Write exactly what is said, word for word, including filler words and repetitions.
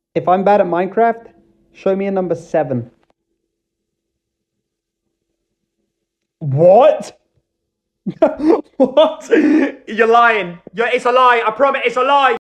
If I'm bad at Minecraft, show me a number seven. What? What? You're lying. You're, it's a lie. I promise it's a lie.